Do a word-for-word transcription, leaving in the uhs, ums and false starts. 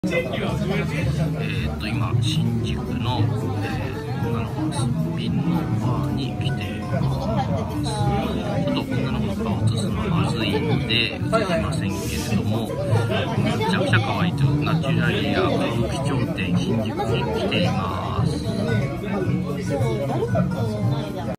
えっと今新宿の、えー、女の子のすっぴんのバーに来ています。ちょっと女の子の顔を映すのはまずいんで映せませんけれども、めちゃくちゃ可愛いというナチュラリア歌舞伎町店新宿に来ています。